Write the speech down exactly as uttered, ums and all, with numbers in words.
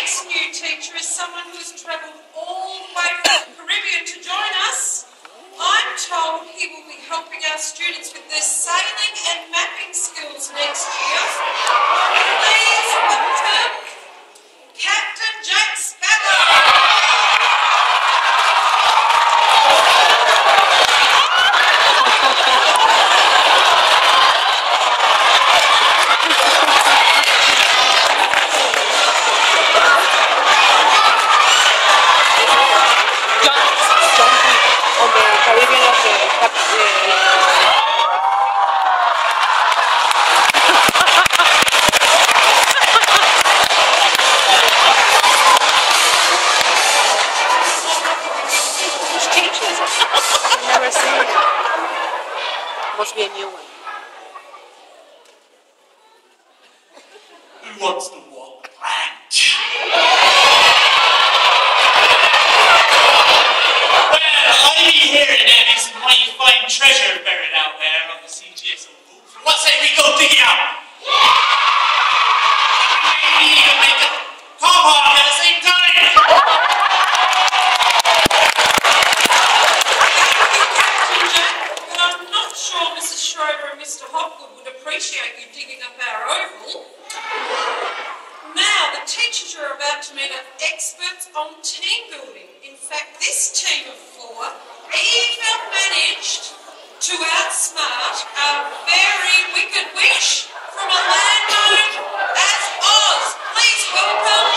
next new teacher is someone who has travelled all the way from the Caribbean to join us. I'm told he will be helping our students with their sailing and mapping skills next year. Please welcome Captain Jack Sparrow. Must be a new one. Who wants to walk the plank? Well, I be hearing that is some mighty fine treasure buried out there on the C G S O books. What say we go dig it out? Maybe even make a tomahawk at the same time. Sure Missus Schroeder and Mister Hopwood would appreciate you digging up our oval. Now, the teachers are about to meet are experts on team building. In fact, this team of four even managed to outsmart our very wicked witch from a land known as Oz. Please welcome